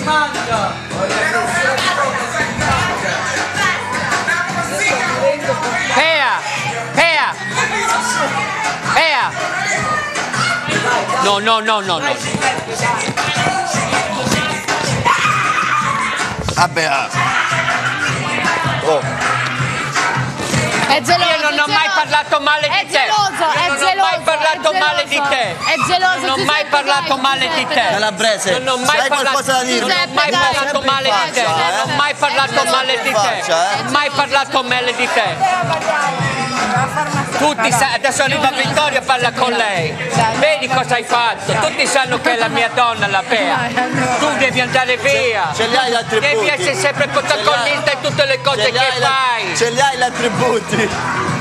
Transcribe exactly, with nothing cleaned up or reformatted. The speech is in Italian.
mangia! Pea! Pea! Pea! No, no, no, no, no. Vabbè. Oh. È geloso. Io non ho mai parlato male di te. È geloso, è Io non geloso. ho mai parlato male di te. È geloso. Non ho mai parlato male di te. Calabrese, Non ho mai sai parlato, qualcosa da dire? non ho mai parlato male di te. Non ho mai parlato male di te. Non ho mai parlato male di te. Tutti sanno, adesso arriva Vittorio e parla con lei. Vedi cosa hai fatto? Tutti sanno che è la mia donna, la Pea. Tu devi andare via. Ce li hai gli attributi. Devi essere sempre protagonista in tutte le cose che fai. Ce li hai gli attributi.